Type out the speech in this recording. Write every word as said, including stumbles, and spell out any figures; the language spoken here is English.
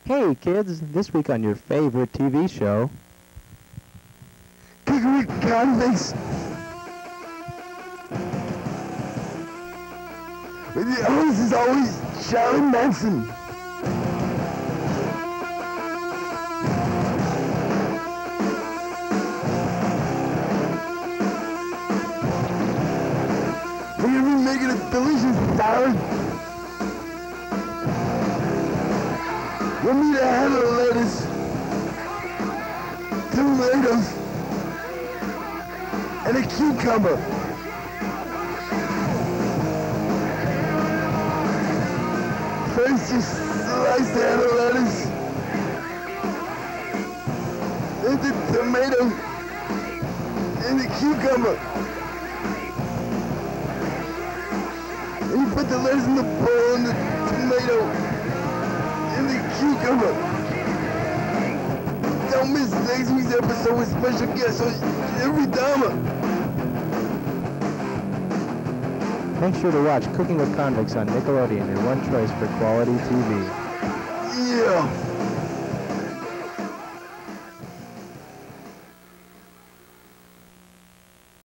Hey kids, this week on your favorite T V show, Cooking with Convicts with your host is always Charlie Manson. We're gonna be making a delicious salad. We'll need a head of lettuce, tomatoes, and a cucumber. First, you slice the head of lettuce, then the tomato, and the cucumber. Then you put the lettuce in the bowl and the tomato and the cucumber. Don't miss next week's episode with special guest host Jeffrey Dahmer. make sure to watch Cooking with Convicts on Nickelodeon, your one choice for quality T V. Yeah.